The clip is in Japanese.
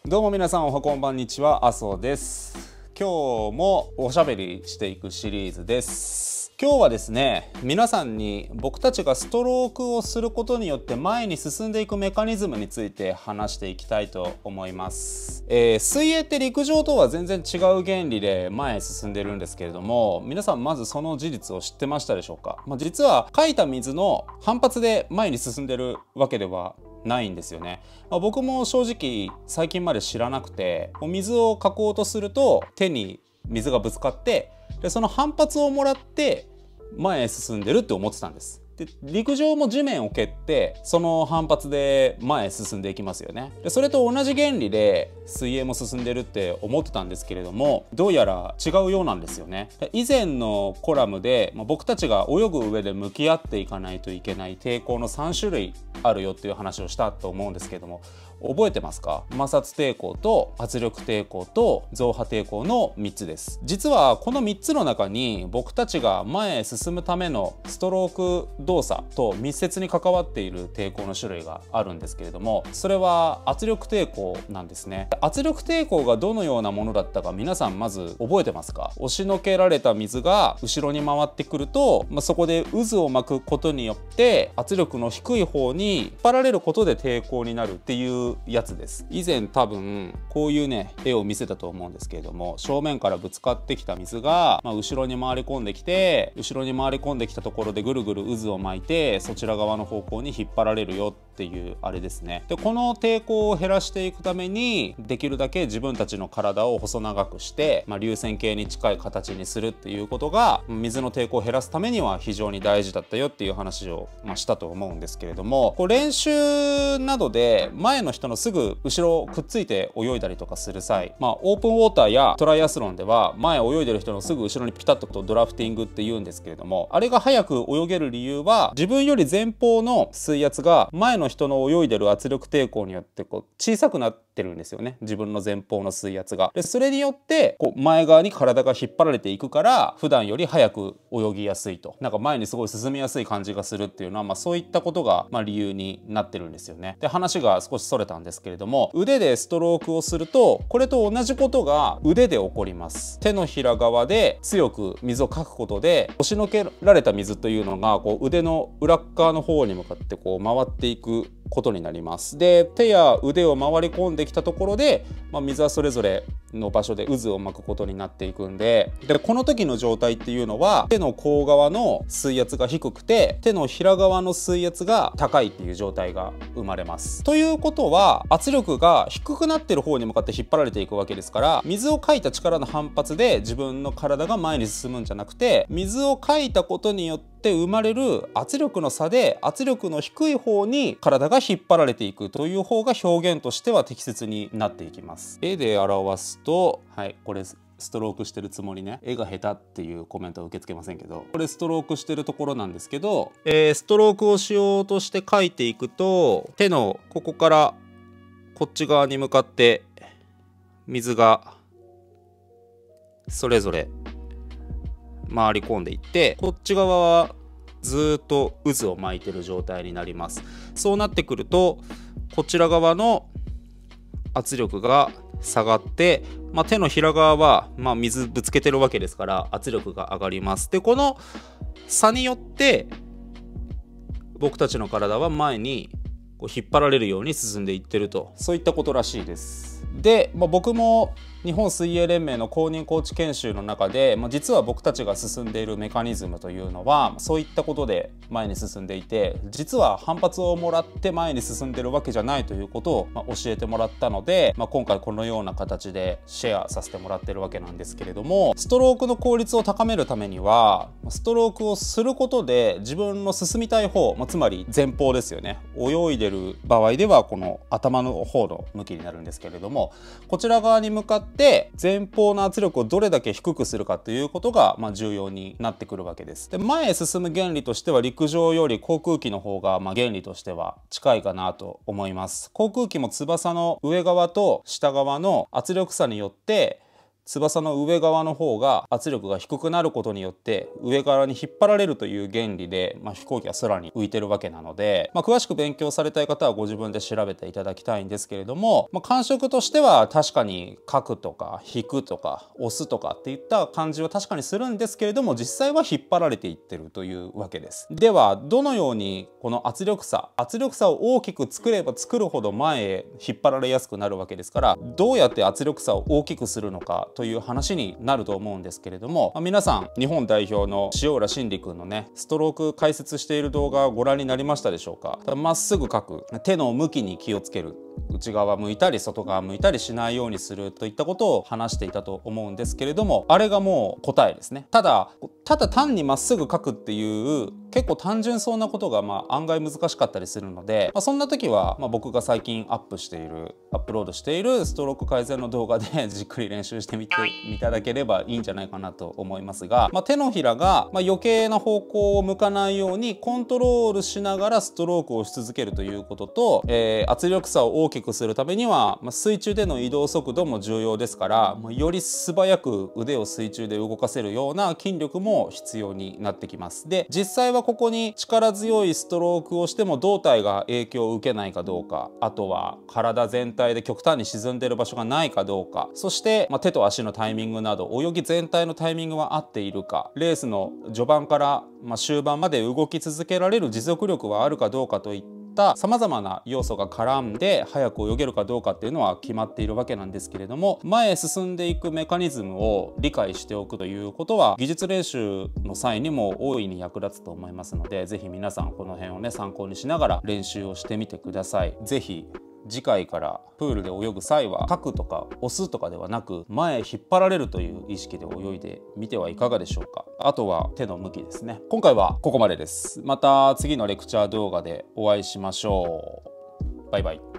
どうも皆さんおはこんばんにちは、麻生です。今日もおしゃべりしていくシリーズです。今日はですね、皆さんに僕たちがストロークをすることによって前に進んでいくメカニズムについて話していきたいと思います。水泳って陸上とは全然違う原理で前へ進んでいるんですけれども、皆さんまずその事実を知ってましたでしょうか。実はかいた水の反発で前に進んでるわけではないんですよね。僕も正直最近まで知らなくて、水をかこうとすると手に水がぶつかって、でその反発をもらって前へ進んでるって思ってたんです。で陸上も地面を蹴ってその反発で前へ進んでいきますよね。でそれと同じ原理で水泳も進んでるって思ってたんですけれども、どうやら違うようなんですよね。で以前のコラムで、僕たちが泳ぐ上で向き合っていかないといけない抵抗の3種類あるよっていう話をしたと思うんですけれども、覚えてますか？摩擦抵抗と圧力抵抗と増波抵抗の3つです。実はこの3つの中に僕たちが前へ進むためのストローク動作と密接に関わっている抵抗の種類があるんですけれども、それは圧力抵抗なんですね。圧力抵抗がどのようなものだったか皆さんまず覚えてますか？押しのけられた水が後ろに回ってくると、そこで渦を巻くことによって圧力の低い方に引っ張られることで抵抗になるっていうやつです。以前多分こういうね絵を見せたと思うんですけれども、正面からぶつかってきた水が、後ろに回り込んできて、後ろに回り込んできたところでぐるぐる渦を巻いてそちら側の方向に引っ張られるよっていうあれですね。でこの抵抗を減らしていくためにできるだけ自分たちの体を細長くして、流線形に近い形にするっていうことが水の抵抗を減らすためには非常に大事だったよっていう話を、したと思うんですけれども、練習などで前の人のすぐ後ろくっついて泳いだりとかする際、オープンウォーターやトライアスロンでは前泳いでる人のすぐ後ろにピタッとドラフティングって言うんですけれども、あれが速く泳げる理由は自分より前方の水圧が前の人の泳いでる圧力抵抗によって小さくなってるんですよね。自分の前方の水圧が。でそれによって前側に体が引っ張られていくから普段より速く泳ぎやすいと、前にすごい進みやすい感じがするっていうのは、そういったことが理由になってるんですよね。で話が少しそれたんですけれども、腕でストロークをするとこれと同じことが腕で起こります。手のひら側で強く水をかくことで押しのけられた水というのが腕の裏側の方に向かって回っていくことになります。で手や腕を回り込んできたところで、水はそれぞれの場所で渦を巻くことになっていくんで、この時の状態っていうのは手の甲側の水圧が低くて手のひら側の水圧が高いっていう状態が生まれます。ということは圧力が低くなってる方に向かって引っ張られていくわけですから、水をかいた力の反発で自分の体が前に進むんじゃなくて、水をかいたことによって生まれる圧力の差で圧力の低い方に体が引っ張られていくという方が表現としては適切になっていきます。絵で表すと、これストロークしてるつもりね、絵が下手っていうコメントは受け付けませんけど、これストロークしてるところなんですけど、ストロークをしようとして描いていくと、手のここからこっち側に向かって水がそれぞれ回り込んでいって、こっち側はずっと渦を巻いてる状態になります。そうなってくるとこちら側の圧力が下がって、手のひら側は、水ぶつけてるわけですから圧力が上がります。でこの差によって僕たちの体は前に引っ張られるように進んでいってると、そういったことらしいです。で、僕も日本水泳連盟の公認コーチ研修の中で、実は僕たちが進んでいるメカニズムというのはそういったことで前に進んでいて、実は反発をもらって前に進んでるわけじゃないということを教えてもらったので、今回このような形でシェアさせてもらってるわけなんですけれども、ストロークの効率を高めるためにはストロークをすることで自分の進みたい方、つまり前方ですよね、泳いでる場合ではこの頭の方の向きになるんですけれども、こちら側に向かって前方の圧力をどれだけ低くするかということが重要になってくるわけです。で前へ進む原理としては陸上より航空機の方が原理としては近いかなと思います。航空機も翼の上側と下側の圧力差によって翼の上側の方が圧力が低くなることによって上側に引っ張られるという原理で、飛行機は空に浮いてるわけなので、詳しく勉強されたい方はご自分で調べていただきたいんですけれども、感触としては確かに書くとか引くとか押すとかっていった感じは確かにするんですけれども、実際は引っ張られていってるというわけです。ではどのようにこの圧力差を大きく作れば作るほど前へ引っ張られやすくなるわけですから、どうやって圧力差を大きくするのかという話になると思うんですけれども、皆さん日本代表の塩浦慎理君のねストローク解説している動画をご覧になりましたでしょうか。まっすぐ書く、手の向きに気をつける、内側向いたり外側向いたりしないようにするといったことを話していたと思うんですけれども、あれがもう答えですね。ただ単にまっすぐ書くっていう結構単純そうなことが案外難しかったりするので、そんな時は僕が最近アップロードしているストローク改善の動画でじっくり練習してみていただければいいんじゃないかなと思いますが、手のひらが余計な方向を向かないようにコントロールしながらストロークをし続けるということと、圧力差を大きくするためには、水中での移動速度も重要ですから、より素早く腕を水中で動かせるような筋力も必要になってきます。で、実際はここに力強いストロークをしても胴体が影響を受けないかどうか、あとは体全体で極端に沈んでいる場所がないかどうか、そして、手と足のタイミングなど泳ぎ全体のタイミングは合っているか、レースの序盤から、終盤まで動き続けられる持続力はあるかどうかといったさまざまな要素が絡んで早く泳げるかどうかっていうのは決まっているわけなんですけれども、前へ進んでいくメカニズムを理解しておくということは技術練習の際にも大いに役立つと思いますので、ぜひ皆さんこの辺をね参考にしながら練習をしてみてください。ぜひ次回からプールで泳ぐ際は書くとか押すとかではなく、前へ引っ張られるという意識で泳いでみてはいかがでしょうか。あとは手の向きですね。今回はここまでです。また次のレクチャー動画でお会いしましょう。バイバイ。